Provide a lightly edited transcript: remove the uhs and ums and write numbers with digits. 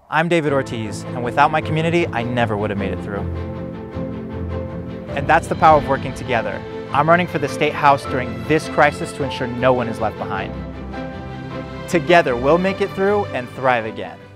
I'm David Ortiz, and without my community, I never would have made it through. And that's the power of working together. I'm running for the State House during this crisis to ensure no one is left behind. Together, we'll make it through and thrive again.